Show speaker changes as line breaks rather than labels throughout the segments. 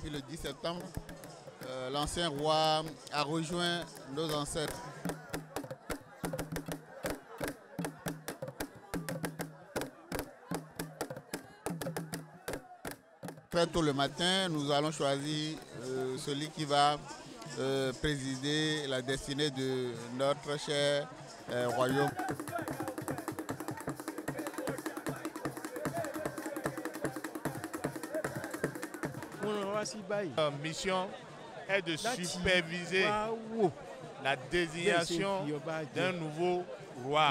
depuis le 10 septembre, l'ancien roi a rejoint nos ancêtres. Très tôt le matin, nous allons choisir celui qui va présider la destinée de notre cher royaume.
La mission est de superviser la désignation d'un nouveau roi.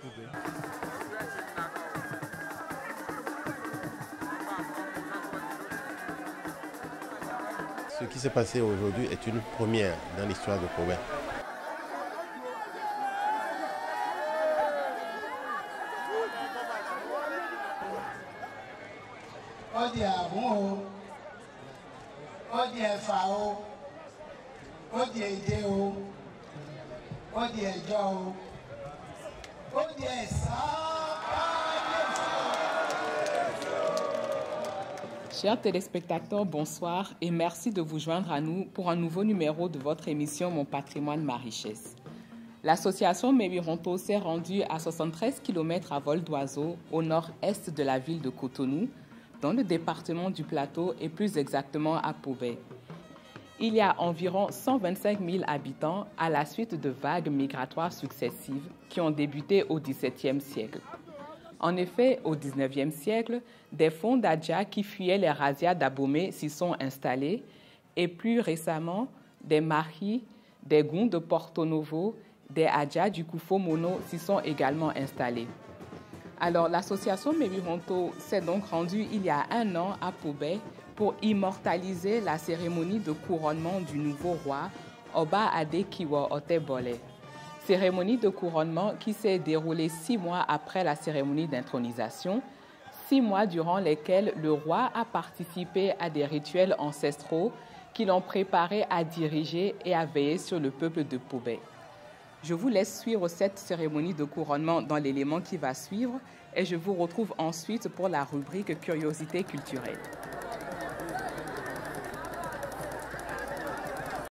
Ce qui s'est passé aujourd'hui est une première dans l'histoire de Pobé.
Chers téléspectateurs, bonsoir et merci de vous joindre à nous pour un nouveau numéro de votre émission Mon patrimoine, ma richesse. L'association Mébironto s'est rendue à 73 km à vol d'oiseau au nord-est de la ville de Cotonou, dans le département du Plateau et plus exactement à Pobé. Il y a environ 125 000 habitants à la suite de vagues migratoires successives qui ont débuté au XVIIe siècle. En effet, au XIXe siècle, des fonds d'Adja qui fuyaient les razzias d'Abomey s'y sont installés et plus récemment, des Mahis, des Gounds de Porto Novo, des Adja du Koufo Mono s'y sont également installés. Alors, l'association Mébironto s'est donc rendue il y a un an à Pobé pour immortaliser la cérémonie de couronnement du nouveau roi Oba Adekiwa Otebole. Cérémonie de couronnement qui s'est déroulée 6 mois après la cérémonie d'intronisation, 6 mois durant lesquels le roi a participé à des rituels ancestraux qui l'ont préparé à diriger et à veiller sur le peuple de Pobé. Je vous laisse suivre cette cérémonie de couronnement dans l'élément qui va suivre et je vous retrouve ensuite pour la rubrique Curiosité culturelle.